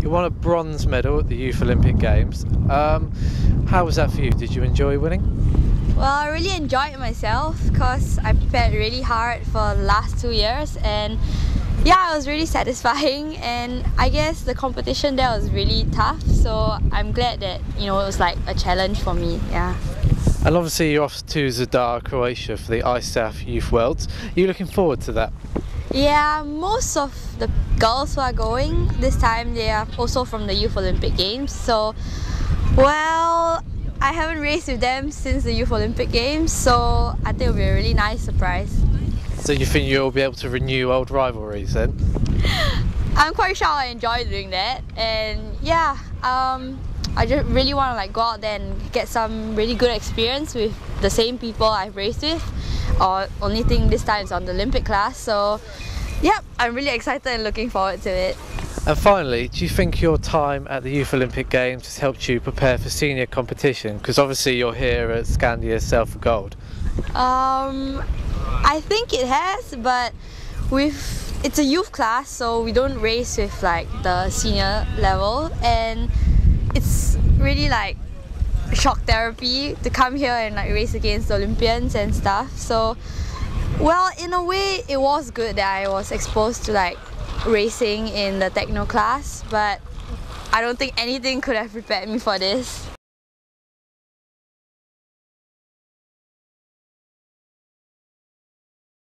You won a bronze medal at the Youth Olympic Games. How was that for you? Did you enjoy winning? Well, I really enjoyed it myself because I prepared really hard for the last 2 years, and yeah, it was really satisfying, and I guess the competition there was really tough, so I'm glad that, you know, it was like a challenge for me. Yeah. And obviously you're off to Zadar, Croatia for the ISAF Youth Worlds. Are you looking forward to that? Yeah, most of the girls who are going this time, they are also from the Youth Olympic Games, so well, I haven't raced with them since the Youth Olympic Games, so I think it'll be a really nice surprise. So you think you'll be able to renew old rivalries then? I'm quite sure I enjoy doing that, and yeah, I just really want to like go out there and get some really good experience with the same people I've raced with. Or only thing this time is on the Olympic class, so yeah, I'm really excited and looking forward to it. And finally, do you think your time at the Youth Olympic Games has helped you prepare for senior competition? Because obviously you're here at Scandia Self for Gold. I think it has, but it's a youth class, so we don't race with like the senior level, and it's really like shock therapy to come here and like race against the Olympians and stuff. So well, in a way it was good that I was exposed to like racing in the techno class, but I don't think anything could have prepared me for this.